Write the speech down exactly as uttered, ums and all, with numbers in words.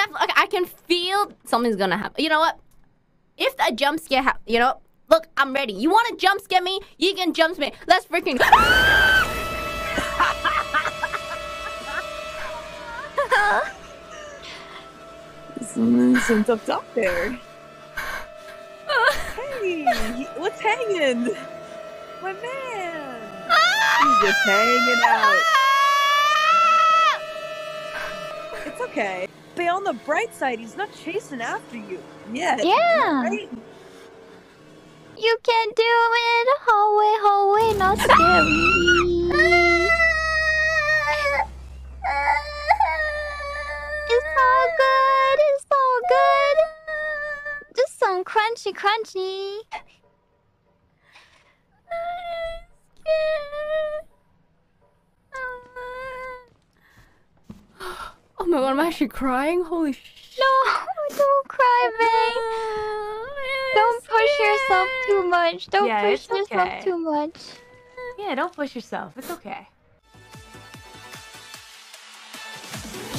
definitely. Okay, I can feel something's gonna happen. You know what? If a jump scare happens, you know, look, I'm ready. You want to jump scare me? You can jump scare me. Let's freaking. Some tucked up there. Hey, what's hanging? My man. He's just hanging out. It's okay. But on the bright side, he's not chasing after you yet. Yeah. Right? You can do it. Hallway, hallway, not scary. It's all good. It's all good. Just some crunchy, crunchy. Oh my god, I'm actually crying. Holy shit. No, don't cry, babe. Don't push yourself too much. Don't Yeah, push it's yourself okay. too much. Yeah, don't push yourself. It's okay.